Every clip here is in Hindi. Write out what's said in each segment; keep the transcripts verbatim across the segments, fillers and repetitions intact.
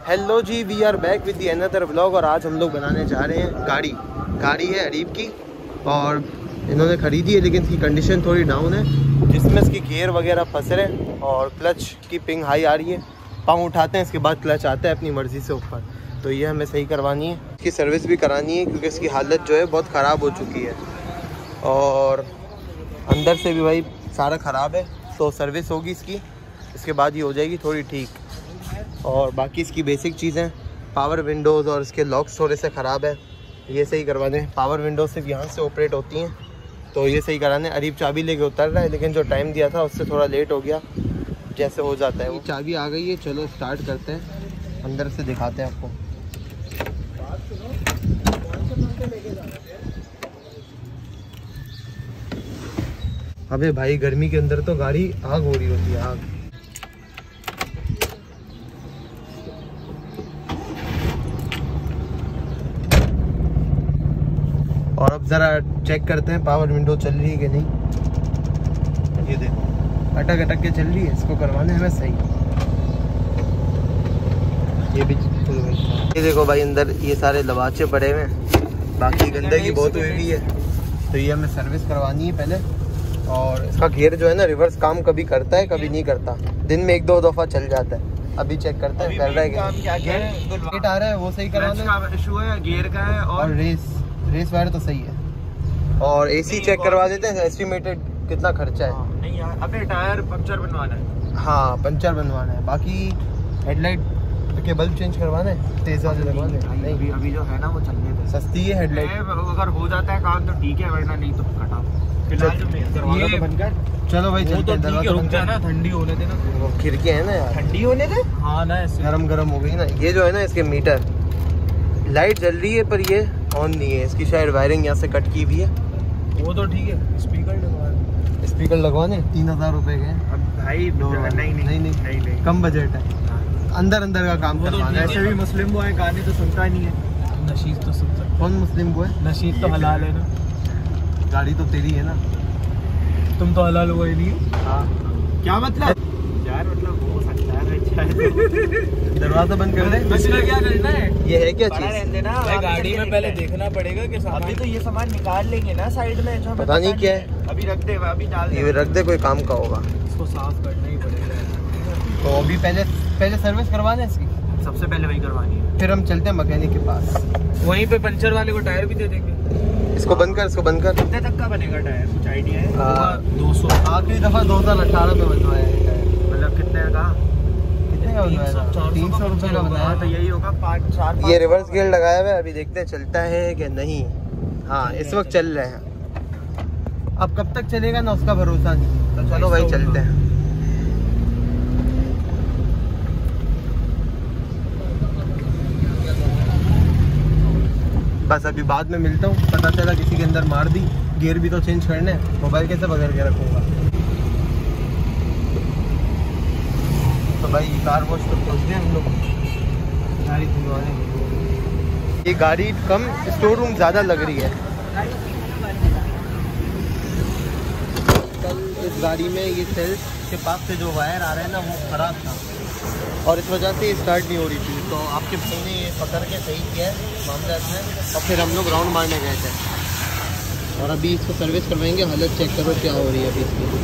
Hello ji, we are back with the another vlog. और आज हम लोग बनाने जा रहे हैं गाड़ी गाड़ी है अरीब की और इन्होंने ख़रीदी है, लेकिन इसकी कंडीशन थोड़ी डाउन है, जिसमें इसकी गियर वगैरह फंस रहे हैं और क्लच की पिंग हाई आ रही है। पाँव उठाते हैं, इसके बाद क्लच आता है अपनी मर्ज़ी से ऊपर, तो ये हमें सही करवानी है। इसकी सर्विस भी करानी है क्योंकि इसकी हालत जो है बहुत ख़राब हो चुकी है और अंदर से भी भाई सारा ख़राब है। तो सर्विस होगी इसकी, इसके बाद ही हो जाएगी थोड़ी ठीक। और बाकी इसकी बेसिक चीज़ें, पावर विंडोज़ और इसके लॉक्स थोड़े से ख़राब है, ये सही करवाने। पावर विंडोज सिर्फ यहाँ से ऑपरेट होती हैं, तो ये सही कराने। अरीब चाबी लेके उतर रहा है, लेकिन जो टाइम दिया था उससे थोड़ा लेट हो गया, जैसे हो जाता है वो। चाबी आ गई है, चलो स्टार्ट करते हैं, अंदर से दिखाते हैं आपको। अबे भाई, गर्मी के अंदर तो गाड़ी आग हो रही होती है, आग। और अब ज़रा चेक करते हैं पावर विंडो चल रही है कि नहीं। ये देखो अटक अटक के चल रही है, इसको करवाने हमें सही। ये भी ये देखो भाई, अंदर ये सारे लवाचे पड़े हुए हैं, बाकी गंदगी बहुत हुई हुई है, तो ये हमें सर्विस करवानी है पहले। और इसका गियर जो है ना, रिवर्स काम कभी करता है कभी नहीं करता, दिन में एक दो दफ़ा चल जाता है। अभी चेक करते हैं कर रहा है क्या। गियर आ रहा है वो सही करवाना इशू है, गियर का है। और रेस रेस वायर तो सही है। और एसी चेक करवा देते हैं, एस्टिमेटेड कितना खर्चा है। हाँ, नहीं यार, अबे टायर पंचर बनवाना है। हाँ, पंचर बनवाना है। बाकी हेडलाइट के बल्ब चेंज करवाना है, तेज वाले लगवाने नहीं। अभी, अभी जो है ना वो चलने पे सस्ती है हेडलाइट, अगर हो जाता है काम तो ठीक है, वरना नहीं तो कटा। फिलहाल जो दरवाजा तो बंद कर। चलो भाई चलते हैं, दरवाजा बंद कर ना, ठंडी होने देना। वो खिड़कियाँ है ना यार, ठंडी होने दे। हाँ ना, गरम गरम हो गई ना। ये जो है ना, इसके मीटर लाइट जल रही है पर ये ऑन नहीं है, इसकी शायद वायरिंग यहाँ से कट की हुई है। वो तो ठीक है। स्पीकर लगवाने स्पीकर लगवाने तीन हज़ार रुपये के। अब भाई नहीं नहीं नहीं नहीं नहीं कम बजट है, अंदर अंदर का काम करवाना है। ऐसे भी मुस्लिम वो है, गाने तो सुनता नहीं है। नशीद तो सुनता। कौन मुस्लिम वो है? नशीद तो हलाल है ना। गाड़ी तो तेरी है ना, तुम तो हलाल हुआ ही नहीं। हाँ, क्या मतलब यार, मतलब हो सकता है। दरवाजा बंद कर दे। क्या करना है? ये है क्या चीज? गाड़ी में पहले देखना पड़ेगा कि अभी तो ये सामान निकाल लेंगे ना साइड में, जो पता नहीं क्या है। अभी रख दे, अभी डाल दे। ये रख दे, कोई काम का होगा, इसको साफ करना ही पड़ेगा। तो अभी पहले पहले सर्विस करवाना है इसकी, सबसे पहले वही करवानी है। फिर हम चलते हैं मैकेनिक के पास, वहीं पे पंचर वाले को टायर भी दे देंगे। इसको बंद कर, इसको बंद कर। कितने तक का बनेगा टायर, कुछ आइडिया है? दो सौ आखिरी दफा दो हजार अठारह में बनवाया है टायर। मतलब कितने का कितने का बनवाया? तीन सौ रुपये का बनाया, तो यही होगा पाँच चार। ये रिवर्स गियर लगाया हुआ है, अभी देखते हैं चलता है कि नहीं। हाँ, इस वक्त चल रहे हैं, अब कब तक चलेगा ना उसका भरोसा नहीं। तो चलो भाई चलते हैं। बस अभी बाद में मिलता हूँ, पता चला किसी के अंदर मार दी। गियर भी तो चेंज करने, मोबाइल कैसे बगैर के रखूँगा। तो भाई कार वॉश तो पहुँच गए हम लोग, गाड़ी धुलवाने। ये गाड़ी कम, स्टोर रूम ज़्यादा लग रही है। कल इस गाड़ी में ये सेल्स के पास से जो वायर आ रहा है ना, वो ख़राब था और इस वजह से स्टार्ट नहीं हो रही थी। तो आपके भाई ने ये पकड़ के सही किया है मामला इसमें, और फिर हम लोग राउंड मारने गए थे और अभी इसको सर्विस करवाएंगे। हालत चेक करो क्या हो रही है अभी इसकी।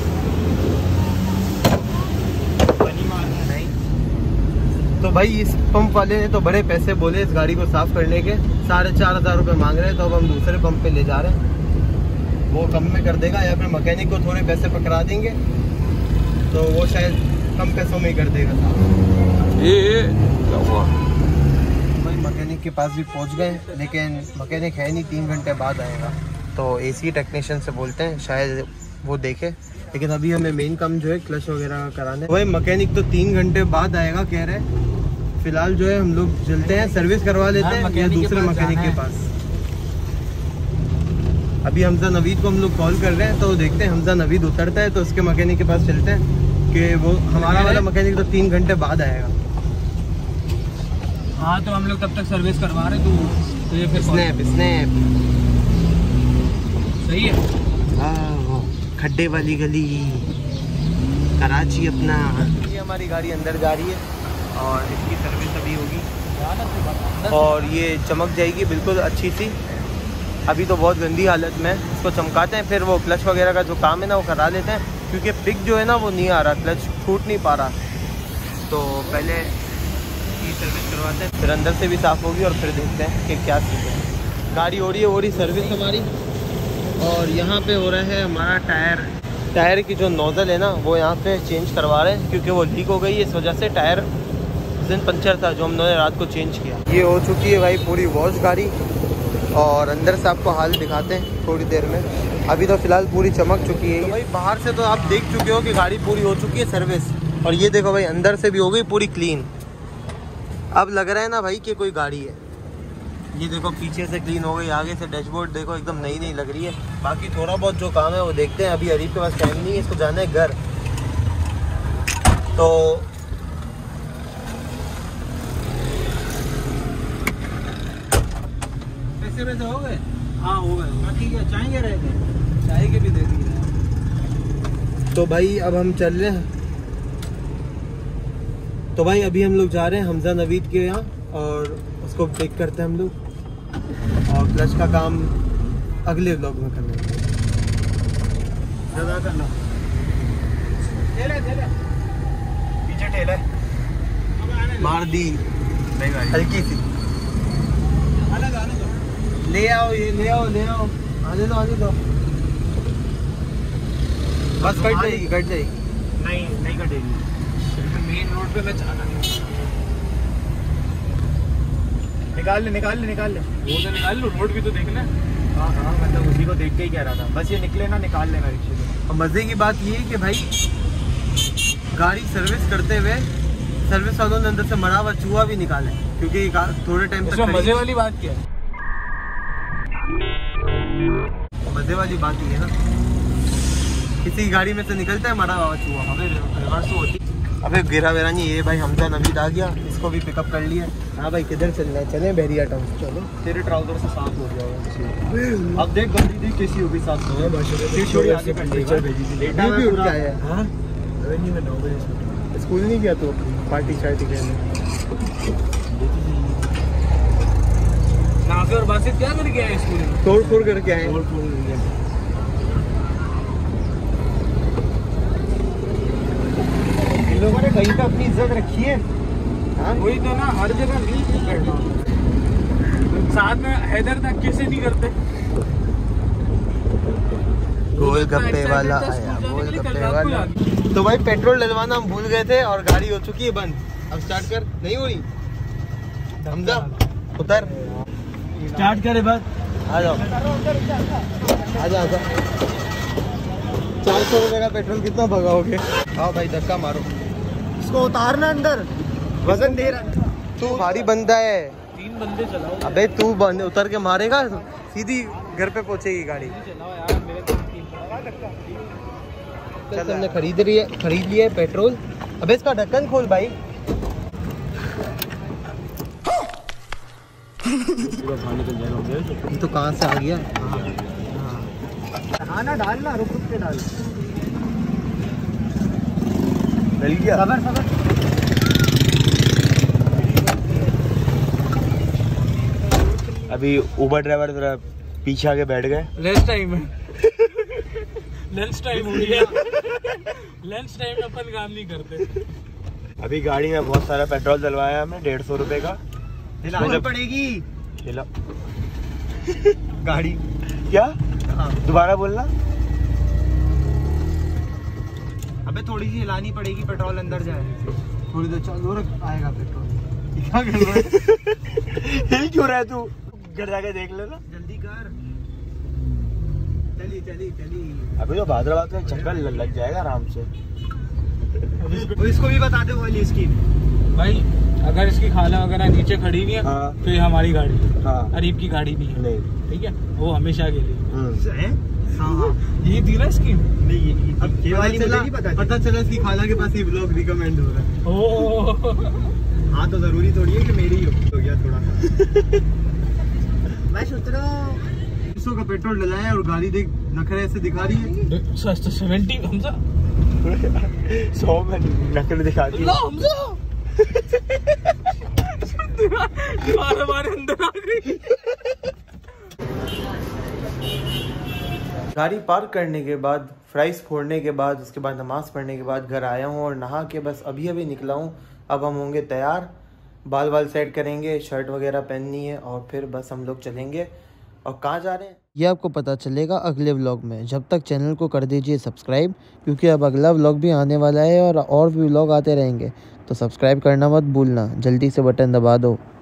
नहीं तो भाई इस पंप वाले ने तो बड़े पैसे बोले इस गाड़ी को साफ़ करने के, साढ़े चार हज़ार रुपये मांग रहे हैं। तो अब हम दूसरे पंप पे ले जा रहे हैं, वो कम में कर देगा, या फिर मैकेनिक को थोड़े पैसे पकड़ा देंगे तो वो शायद कम पैसों में ही कर देगा। ये क्या हुआ भाई? मैकेनिक के पास भी पहुंच गए, लेकिन मैकेनिक है नहीं, तीन घंटे बाद आएगा। तो एसी टेक्नीशियन से बोलते हैं, शायद वो देखे। लेकिन अभी हमें मेन काम जो है क्लच वगैरह कराने। भाई मैकेनिक तो तीन घंटे बाद आएगा कह रहे। फिलहाल जो है हम लोग चलते हैं, सर्विस करवा लेते हैं या दूसरे मैकेनिक के पास। अभी हमजा नवीद को हम लोग कॉल कर रहे हैं, तो देखते हैं हमजा नवीद उतरता है तो उसके मैकेनिक के पास चलते हैं कि वो हमारा वाला मैकेनिक तो तीन घंटे बाद आएगा। हाँ, तो हम लोग तब तक सर्विस करवा रहे हैं। तो ये फिर स्नैप स्नैप सही है। हाँ, खड्डे वाली गली कराची अपना। ये हमारी गाड़ी अंदर जा रही है और इसकी सर्विस अभी और ये चमक जाएगी बिल्कुल अच्छी सी। अभी तो बहुत गंदी हालत में, इसको चमकाते हैं, फिर वो क्लच वगैरह का जो काम है ना वो करा लेते हैं, क्योंकि पिक जो है ना वो नहीं आ रहा, क्लच छूट नहीं पा रहा। तो पहले ये सर्विस करवाते हैं, फिर अंदर से भी साफ़ होगी और फिर देखते हैं कि क्या चीज़ है। गाड़ी हो रही है हो रही सर्विस हमारी। और यहाँ पे हो रहा है हमारा टायर टायर की जो नोज़ल है ना वो यहाँ पे चेंज करवा रहे हैं, क्योंकि वो लीक हो गई है, इस वजह से टायर उस दिन पंचर था जो हमने रात को चेंज किया। ये हो चुकी है भाई पूरी वॉश गाड़ी, और अंदर से आपको हाल दिखाते हैं थोड़ी देर में। अभी तो फ़िलहाल पूरी चमक चुकी है। तो भाई बाहर से तो आप देख चुके हो कि गाड़ी पूरी हो चुकी है सर्विस, और ये देखो भाई अंदर से भी हो गई पूरी क्लीन। अब लग रहा है ना भाई कि कोई गाड़ी है। ये देखो पीछे से क्लीन हो गई, आगे से डैशबोर्ड देखो एकदम नई नई लग रही है। बाकी थोड़ा बहुत जो काम है वो देखते हैं। अभी अरीब के पास टाइम नहीं है, इसको जाना है घर। तो पैसे पैसे हो गए? हाँ हो गए। ठीक है, चाय के रह गए, चाय के भी दे दिए। तो भाई अब हम चल रहे हैं। तो भाई अभी हम लोग जा रहे हैं हमजा नवीद के यहाँ, और उसको पिक करते हैं हम लोग, और क्लच का काम अगले व्लॉग में करना है। करना पीछे ठेला मार दी हल्की सी। ले आओ ये ले आओ ले आओ आने दो आने दो। बस कट जाएगी कट जाएगी। नहीं नहीं कटेगी, मेन रोड पे मैं जाना नहीं। निकाल ले निकाल ले निकाल ले वो तो निकाल लो, रोड भी तो देखना है। हाँ हाँ मतलब उसी को देख के ही कह रहा था, बस ये निकले ना निकाल लेना रिक्शे से। और मज़े की बात ये है कि भाई गाड़ी सर्विस करते हुए सर्विस वालों ने अंदर से मरा हुआ चूहा भी निकाले, क्योंकि थोड़े टाइम तक मज़े वाली बात क्या है। मज़े वाली बात ये है ना, किसी की गाड़ी में से निकलता है मरा हुआ चूहा, हमें रिवर्स होती। अबे गिरा वेरा नहीं, ये भाई हमजा नवीद आ गया, इसको भी पिकअप कर लिया। हाँ भाई किधर चल रहा है? चले बहरिया टाउन। चलो तेरे ट्राउजर से साफ हो जाएगा। अब देख गंदी देख कैसी होगी साफ हो गई। स्कूल नहीं गया तो पार्टी शार्टी खेलने? नाफे और बासित क्या करके आए स्कूल में? तोड़ फोड़ करके आए। तोड़ फोड़ इन लोगों ने कहीं पे अपनी इज्जत रखी है। हाँ वही तो ना, हर जगह नहीं करना। साथ में हैदर तक कैसे नहीं करते? गोलगप्पे वाला आया, गोलगप्पे वाला। तो भाई पेट्रोल डलवाना हम भूल गए थे और गाड़ी हो चुकी है बंद। अब स्टार्ट कर। नहीं हो रही? हमजा उतर, स्टार्ट करे बस। आ जाओ आ जाओ। चार सौ रुपए का पेट्रोल कितना भगाओगे? हाँ भाई धक्का मारो, इसको उतारना अंदर, वजन दे रहा। तू भारी बंदा है, तीन बंदे चलाओ। अबे तू बंद उतर के मारेगा, सीधी घर पे पहुंचेगी गाड़ी। चलाओ यार, मेरे को चल हमने खरीद रही है खरीद लिया है पेट्रोल। अबे इसका ढक्कन खोल भाई। ये तो कहाँ से आ गया? हाँ ना डालना, रुक रुक के डाल। डल गया। सबर सबर। अभी उबर ड्राइवर जरा पीछे आके बैठ गए। लंच टाइम है। लंच टाइम हो गया। लंच टाइम में अपन काम नहीं करते। अभी गाड़ी में बहुत सारा पेट्रोल डलवाया हमने, डेढ़ सौ रुपए का। हिलानी पड़ेगी। हिला गाड़ी क्या? हाँ दोबारा बोलना। अबे थोड़ी सी हिलानी पड़ेगी, पेट्रोल अंदर जाए। थोड़ी देर चालू रख, आएगा पेट्रोल। क्या कर रहा है? हिल क्यों रहा है तू? घर जाके देख लेना, जल्दी कर। चली चली चली। अभी तो भाद्रवाद में चक्कर लग जाएगा आराम से। तो इसको भी बता दे वाली स्कीम भाई। अगर इसकी खाला वगैरह नीचे खड़ी नहीं है, हाँ। तो ये हमारी गाड़ी है। हाँ। अरीब की गाड़ी नहीं है। नहीं ठीक है, वो हमेशा के लिए। हाँ। ये थी ना स्कीम। नहीं ये अब ये वाली मुझे नहीं पता। पता चला इसकी खाला के पास ये ब्लॉग रिकमेंड हो रहा है। ओह हाँ तो जरूरी थोड़ी है कि मेरी ही हो गया थोड़ा सा। मैं सोच रहा हूँ सौ का पेट्रोल डलाया और गाड़ी देख नखरे ऐसे दिखा रही है। सस्ता सेवेंटी हमजा सौ में नखरे दिखा रही है। दीवार हमारे अंदर आ गई। गाड़ी पार्क करने के बाद, फ्राइज फोड़ने के बाद, उसके बाद नमाज़ पढ़ने के बाद घर आया हूँ और नहा के बस अभी अभी निकला हूँ। अब हम होंगे तैयार, बाल बाल सेट करेंगे, शर्ट वगैरह पहननी है और फिर बस हम लोग चलेंगे। और कहाँ जा रहे हैं ये आपको पता चलेगा अगले व्लॉग में। जब तक चैनल को कर दीजिए सब्सक्राइब, क्योंकि अब अगला व्लॉग भी आने वाला है और और भी व्लॉग आते रहेंगे। तो सब्सक्राइब करना मत भूलना, जल्दी से बटन दबा दो।